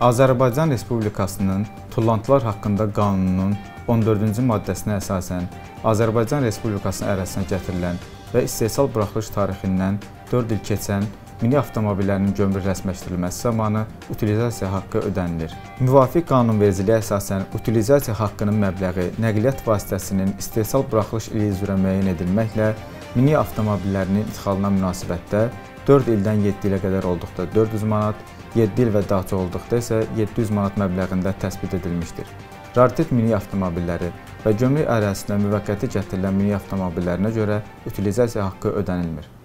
Azərbaycan Respublikasının Tullantılar haqqında qanununun 14-cü maddəsinə əsasən Azərbaycan Respublikasının ərazisinə gətirilən və istehsal buraxılış tarixindən 4 il keçən mini avtomobillərinin gömrük rəsmiləşdirilməsi zamanı utilizasiya haqqı ödənilir. Müvafiq qanunvericiliyə əsasən utilizasiya haqqının məbləği nəqliyyat vasitəsinin istehsal buraxılış ili üzrə müəyyən edilməklə mini avtomobillərinin idxalına münasibətdə 4 ildən 7 ilə qədər olduqda 400 manat, 7 il və daha çox olduqda isə 700 manat məbləğində təsbit edilmişdir. Raritet mini avtomobilləri və gömrük ərazisinə müvəqqəti gətirilən mini avtomobillərinə görə utilizasiya haqqı ödənilmir.